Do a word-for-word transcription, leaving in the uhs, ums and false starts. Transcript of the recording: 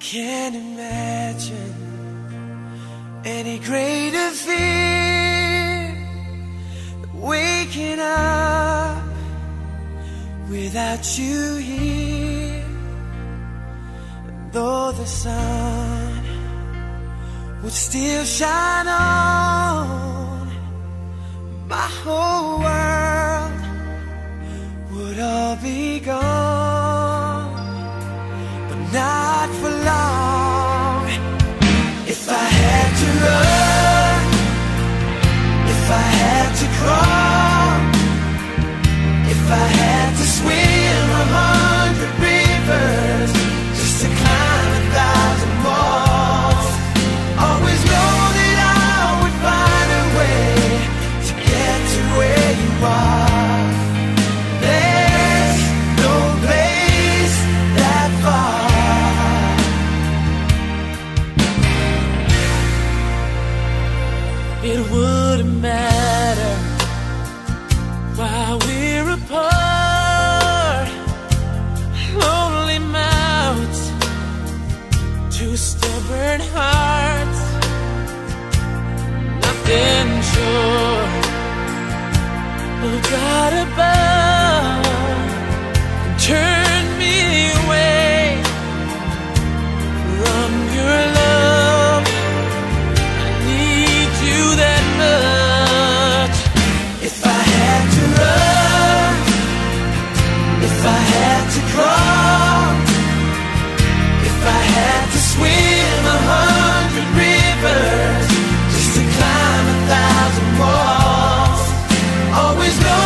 can't imagine any greater fear than waking up without you here. And though the sun would still shine on, my whole world would all be gone. But not for long. If I had to run, if I had to crawl, if I had to swim a hundred rivers just to climb a thousand walls, always know that I would find a way to get to where you are. There's no place that far. It wouldn't matter while we're apart. Lonely mouths, two stubborn hearts, nothing sure of God above can turn me away from your love. I need you that much. If I had to run, if I had to crawl, if I had to swim a hundred rivers just to climb a thousand walls, always know